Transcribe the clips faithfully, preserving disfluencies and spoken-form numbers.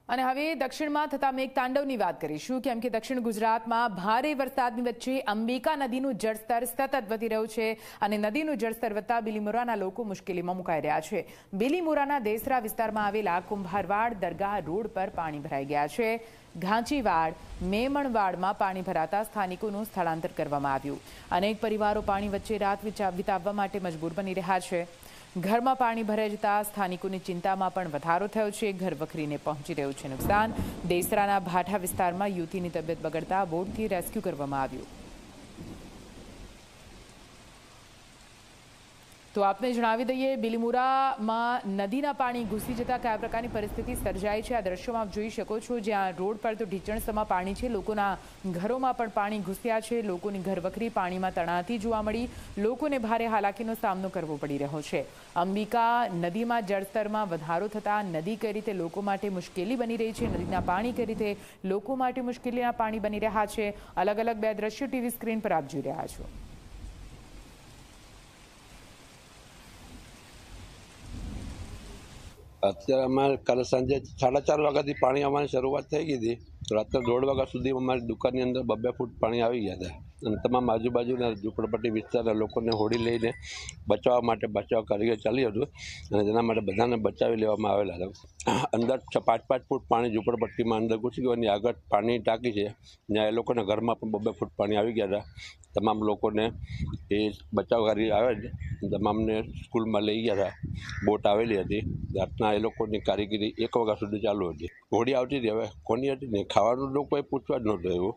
અને હવે દક્ષિણમાં થતા મેઘતાંડવની વાત કરીશું, કેમ કે દક્ષિણ ગુજરાતમાં ભારે વરસાદની વચ્ચે અંબિકા નદીનું જળસ્તર સતત વધી રહ્યું છે અને નદીનું જળસ્તર વધતા બિલીમોરાના લોકો મુશ્કેલીમાં મુકાઈ રહ્યા છે. બિલીમોરાના દેસરા વિસ્તારમાં આવેલા કુંભારવાડ દરગાહ રોડ પર પાણી ભરાઈ ગયા છે. ઘાંચીવાડ, મેમણવાડમાં પાણી ભરાતા સ્થાનિકોનું સ્થળાંતર કરવામાં આવ્યું. અનેક પરિવારો પાણી વચ્ચે રાત વિતાવવા માટે મજબૂર બની રહ્યા છે. ઘરમાં પાણી ભરાઈ જતા સ્થાનિકોની ચિંતામાં પણ વધારો થયો છે. ઘર વખરીને પહોંચી રહ્યું છે નુકસાન. દેસરાના ભાઠા વિસ્તારમાં યુવતીની તબિયત બગડતા બોટથી રેસ્ક્યુ કરવામાં આવ્યું. તો આપને જણાવી દઈએ, બિલીમોરામાં નદીના પાણી ઘૂસી જતા કયા પ્રકારની પરિસ્થિતિ સર્જાઈ છે આ દ્રશ્યોમાં આપ જોઈ શકો છો, જ્યાં રોડ પર તો ઢીચણસમાં પાણી છે. લોકોના ઘરોમાં પણ પાણી ઘૂસ્યા છે. લોકોની ઘરવખરી પાણીમાં તણાતી જોવા મળી. લોકોને ભારે હાલાકીનો સામનો કરવો પડી રહ્યો છે. અંબિકા નદીમાં જળસ્તરમાં વધારો થતાં નદી કઈ રીતે લોકો માટે મુશ્કેલી બની રહી છે, નદીના પાણી કઈ રીતે લોકો માટે મુશ્કેલીના પાણી બની રહ્યા છે, અલગ અલગ બે દ્રશ્યો ટીવી સ્ક્રીન પર આપ જોઈ રહ્યા છો. અત્યારે અમારે કાલે સાંજે સાડા ચાર વાગ્યાથી પાણી આવવાની શરૂઆત થઈ ગઈ હતી. રાત્રે દોઢ વાગ્યા સુધી અમારી દુકાનની અંદર બબ્બે ફૂટ પાણી આવી ગયા હતા અને તમામ આજુબાજુના ઝૂંપડપટ્ટી વિસ્તારના લોકોને હોડી લઈને બચાવવા માટે બચાવ કાર્ય ચાલ્યું હતું અને તેના માટે બધાને બચાવી લેવામાં આવેલા હતા. અંદર પાંચ પાંચ ફૂટ પાણી ઝૂંપડપટ્ટીમાં અંદર ઘૂસી ગયું અને આગળ પાણી ટાંકી છે, ત્યાં એ લોકોના ઘરમાં પણ બબ્બે ફૂટ પાણી આવી ગયા હતા. તમામ લોકોને એ બચાવ કાર્ય આવે છે, તમામને સ્કૂલમાં લઈ ગયા હતા. બોટ આવેલી હતી. રાતના એ લોકોની કારીગીરી એક વાગ્યા સુધી ચાલુ હતી. હોડી આવતી હતી, હવે કોની હતી ને ખાવાનું લોકોએ પૂછવા જ નહોતું એવું.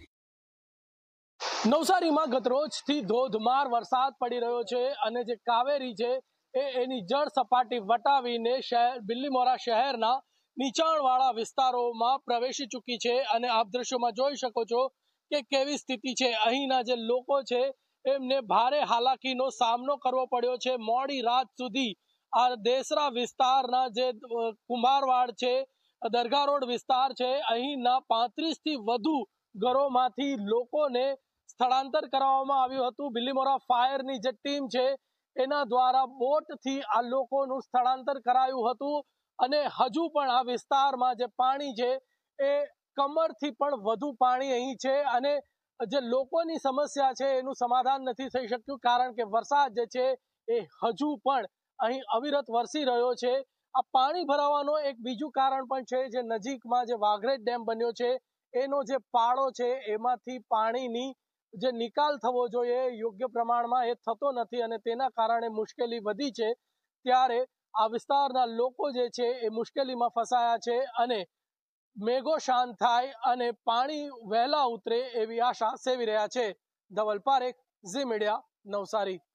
નવસારીમાં ગતરોજથી ધોધમાર વરસાદ પડી રહ્યો છે અને જે કાવેરી છે એ એની જળ સપાટી વટાવીને શહેર બિલીમોરા શહેરના નીચાણવાળા વિસ્તારોમાં પ્રવેશી ચૂકી છે અને આપ દ્રશ્યોમાં જોઈ શકો છો કે કેવી સ્થિતિ છે. અહીંના જે લોકો છે એમને ભારે હાલાકીનો સામનો કરવો પડ્યો છે. મોડી રાત સુધી આ દેસરા વિસ્તારના જે કુંભારવાડ છે, દરગાહ રોડ વિસ્તાર છે, અહીંના પાંત્રીસ થી વધુ ઘરોમાંથી લોકોને સ્થળાંતર કરવામાં આવ્યું હતું. બિલીમોરા ફાયરની જે ટીમ છે એના દ્વારા બોટથી આ લોકોનું સ્થળાંતર કરાયું હતું અને હજુ પણ આ વિસ્તારમાં જે પાણી છે એ કમરથી પણ વધુ પાણી અહીં છે અને જે લોકોની સમસ્યા છે એનું સમાધાન નથી થઈ શક્યું, કારણ કે વરસાદ જે છે એ હજુ પણ અહીં અવિરત વરસી રહ્યો છે. આ પાણી ભરાવાનો એક બીજું કારણ પણ છે, જે નજીકમાં જે વાઘરેજ ડેમ બન્યો છે એનો જે પાળો છે એમાંથી પાણીની જે નિકાલ થવો જોઈએ યોગ્ય પ્રમાણમાં એ થતો નથી અને તેના કારણે મુશ્કેલી વધી છે. ત્યારે આ વિસ્તારના લોકો જે છે એ મુશ્કેલીમાં ફસાયા છે અને મેઘો શાંત થાય અને પાણી વહેલા ઉતરે એવી આશા સેવી રહ્યા છે. Dhaval Parekh, Zee media, Navsari.